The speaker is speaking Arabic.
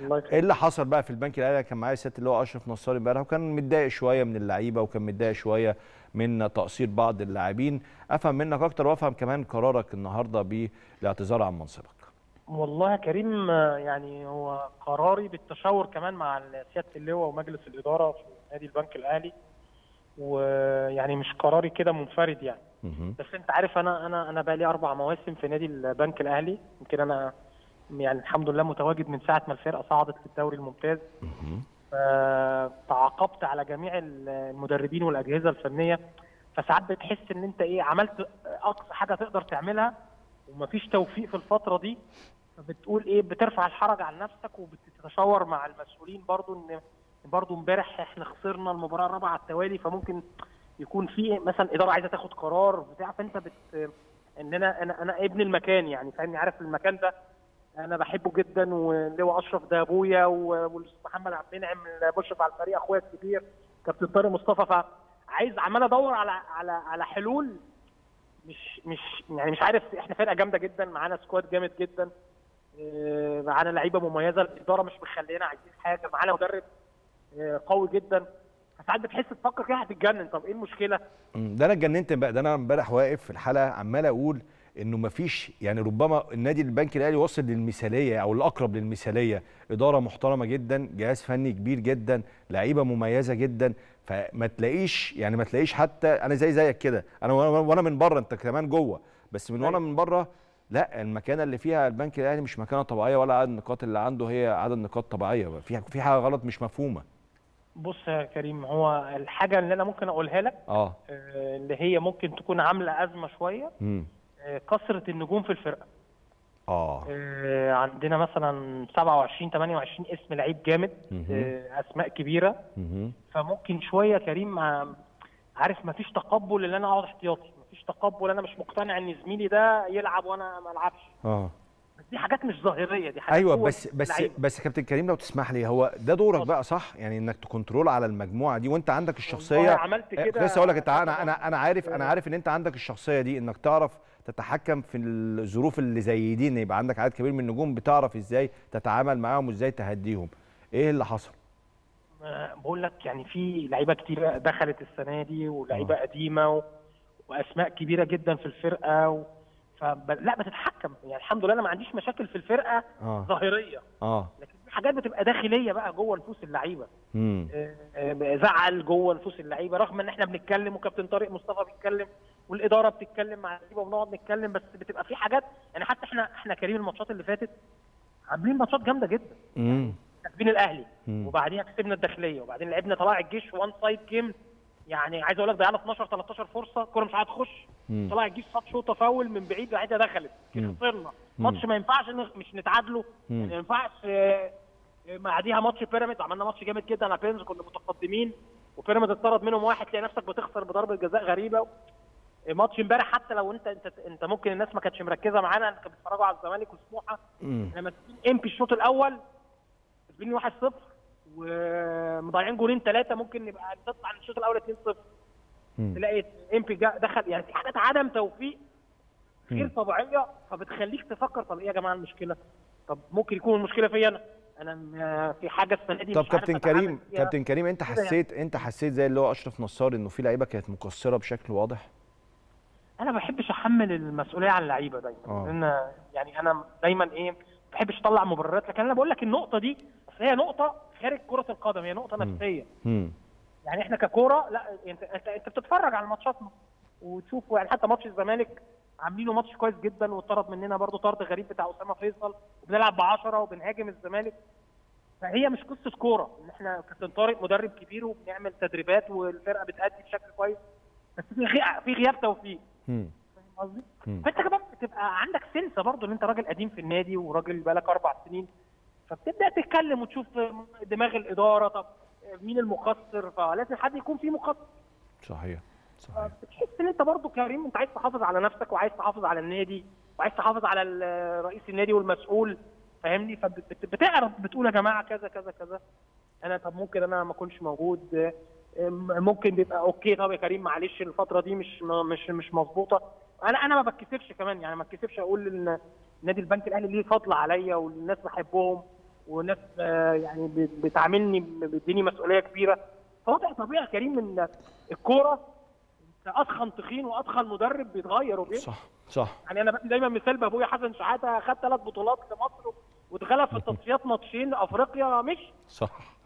الله يخليك. ايه اللي حصل بقى في البنك الاهلي؟ كان معايا سياده اللي هو اشرف نصار امبارح، وكان متضايق شويه من اللعيبه، وكان متضايق شويه من تقصير بعض اللاعبين. افهم منك اكتر وافهم كمان قرارك النهارده بالاعتذار عن منصبك. والله يا كريم يعني هو قراري بالتشاور كمان مع سياده اللواء ومجلس الاداره في نادي البنك الاهلي، ويعني مش قراري كده منفرد يعني. بس انت عارف انا بقى لي 4 مواسم في نادي البنك الاهلي. يمكن انا يعني الحمد لله متواجد من ساعه ما الفرقه صعدت للدوري الممتاز. تعاقبت على جميع المدربين والاجهزه الفنيه، فساعات بتحس ان انت عملت اقصى حاجه تقدر تعملها ومفيش توفيق في الفتره دي، فبتقول بترفع الحرج عن نفسك وبتتشاور مع المسؤولين برضو ان برضو امبارح احنا خسرنا المباراه الرابعه على التوالي، فممكن يكون في مثلا اداره عايزه تاخد قرار بتاع، فانت ان انا ابن المكان يعني، فاهمني، عارف المكان ده انا بحبه جدا، واللواء اشرف ده ابويا، والاستاذ محمد عبد المنعم بشرف على الفريق اخويا الكبير كابتن طارق مصطفى، فعايز عمال ادور على حلول. مش عارف، احنا فرقه جامده جدا، معانا سكواد جامد جدا، معانا لعيبه مميزه، الاداره مش مخلينا عايزين حاجه، معانا مدرب قوي جدا، فساعات بتحس تفكر كده هتتجنن، طب ايه المشكله؟ ده انا اتجننت بقى، ده انا امبارح واقف في الحلقه عمال اقول انه مفيش يعني، ربما النادي البنك الاهلي وصل للمثاليه او الاقرب للمثاليه، اداره محترمه جدا، جهاز فني كبير جدا، لعيبه مميزه جدا، فما تلاقيش يعني ما تلاقيش حتى انا زيك كده، انا وانا من بره، انت كمان جوه، بس من وانا من بره لا، المكانه اللي فيها البنك الاهلي مش مكانه طبيعيه، ولا عدد النقاط اللي عنده هي عدد نقاط طبيعيه، في حاجه غلط مش مفهومه. بص يا كريم، هو الحاجه اللي انا ممكن اقولها لك اللي هي ممكن تكون عامله ازمه شويه، كثره النجوم في الفرقه. عندنا مثلا 27 28 اسم لعيب جامد، اسماء كبيره، فممكن شويه يا كريم عارف مفيش تقبل ان انا اقعد احتياطي، مفيش تقبل، انا مش مقتنع ان زميلي ده يلعب وانا ما العبش. بس دي حاجات مش ظاهريه، دي حاجات ايوه، بس كابتن كريم لو تسمح لي، هو ده دورك بقى صح؟ يعني انك تكنترول على المجموعه دي، وانت عندك الشخصيه. عملت كده، لسه اقول لك، انا عارف ان انت عندك الشخصيه دي، انك تعرف تتحكم في الظروف اللي زي دي، ان يبقى عندك عدد كبير من النجوم، بتعرف ازاي تتعامل معاهم وازاي تهديهم. ايه اللي حصل؟ بقول لك يعني في لعيبه كتير دخلت السنه دي، ولعيبه قديمه واسماء كبيره جدا في الفرقه لا بتتحكم يعني، الحمد لله انا ما عنديش مشاكل في الفرقه ظاهريه، لكن في حاجات بتبقى داخليه بقى جوه نفوس اللعيبه، زعل جوه نفوس اللعيبه، رغم ان احنا بنتكلم وكابتن طارق مصطفى بيتكلم والاداره بتتكلم مع اللعيبه وبنقعد نتكلم، بس بتبقى في حاجات يعني، حتى احنا كريم الماتشات اللي فاتت عاملين ماتشات جامده جدا، كسبين الاهلي وبعديها كسبنا الداخليه، وبعدين لعبنا طلائع الجيش وان سايد جيم، يعني عايز اقول لك ضيعنا 12 13 فرصه، الكوره مش هتخش، طلائع الجيش صاد شوطه فاول من بعيد بعيده دخلت، خسرنا ماتش ما ينفعش مش نتعادله، يعني ما ينفعش. بعديها ماتش بيراميدز عملنا ماتش جامد جدا على بيراميدز، كنا متقدمين وبيراميدز اتطرد منهم واحد، تلاقي نفسك بتخسر بضربه جزاء غريبه. ماتش امبارح حتى لو انت ممكن الناس ما كانتش مركزه معانا، كانوا بيتفرجوا على الزمالك وسموحه، لما امبي الشوط الاول كسبين 1-0 ومضيعين جولين 3، ممكن نبقى نطلع عن الشوط الاول 2-0، تلاقي امبي دخل، يعني في حاجات عدم توفيق غير طبيعيه، فبتخليك تفكر طب ايه يا جماعه المشكله؟ طب ممكن يكون المشكله فيا انا في حاجه السنه دي. طب كابتن كريم انت حسيت زي اللي هو اشرف نصار انه في لعيبه كانت مقصره بشكل واضح؟ انا ما بحبش احمل المسؤوليه على اللعيبه دايما، لان يعني انا دايما ما بحبش اطلع مبررات، لكن انا بقول لك النقطه دي هي نقطه خارج كره القدم، هي نقطه نفسيه. يعني احنا ككوره لا، انت بتتفرج على الماتشات وتشوف، يعني حتى ماتش الزمالك عاملينه ماتش كويس جدا، واتطرد مننا برضو طرد غريب بتاع اسامه فيصل، وبنلعب ب10 وبنهاجم الزمالك، فهي مش قصه كوره، ان احنا كابتن طارق مدرب كبير وبنعمل تدريبات والفرقه بتأدي بشكل كويس، بس في غياب توفيق. فاهم قصدي؟ فانت كمان بتبقى عندك سنسه برضو ان انت راجل قديم في النادي وراجل بقالك 4 سنين، فبتبدا تتكلم وتشوف دماغ الاداره، طب مين المقصر، فلازم حد يكون فيه مقصر. صحيح. بتحس ان انت برضو كريم انت عايز تحافظ على نفسك، وعايز تحافظ على النادي، وعايز تحافظ على رئيس النادي والمسؤول، فاهمني؟ فبتعرف بتقول يا جماعه كذا كذا كذا، انا طب ممكن انا ما اكونش موجود، ممكن بيبقى اوكي، طب يا كريم معلش الفتره دي مش مظبوطه، انا ما بتكسفش كمان، يعني ما بتكسفش اقول ان نادي البنك الاهلي ليه فضل عليا والناس بحبهم، وناس يعني بتعاملني بتديني مسؤوليه كبيره. فوضع طبيعي كريم ان الكوره اضخم تخين واضخم مدرب بيتغير وبيمشي. صح. يعني انا بدي دايما مثال بابويا حسن شحاته، خد 3 بطولات لمصر ودخلها في التصفيات ماتشين افريقيا مش صح.